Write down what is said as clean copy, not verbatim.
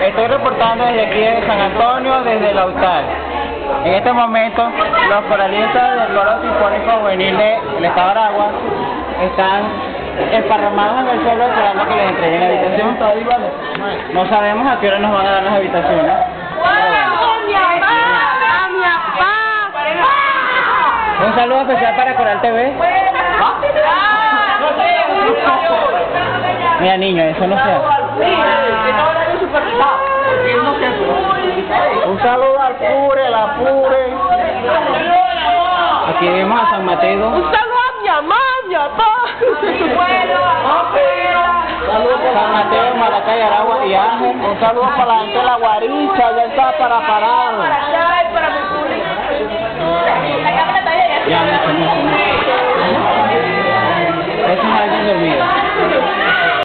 Estoy reportando desde aquí de San Antonio, desde el Autal. En este momento, los coralistas del Coro Sinfónico Juvenil del Estado de Aragua están esparramados en el suelo esperando que les entreguen la habitación. No sabemos a qué hora nos van a dar las habitaciones. Un saludo especial para Coral TV. Mira, niño, eso no se hace. Un saludo al Pure, la Pure. Aquí vemos a San Mateo. Un saludo a mi mamá, a mi papá. San Mateo, Maracay, Aragua y Ángel. Un saludo para la gente de la Guaricha, ya está para parar. Ya, mucho. Eso es alguien dormido.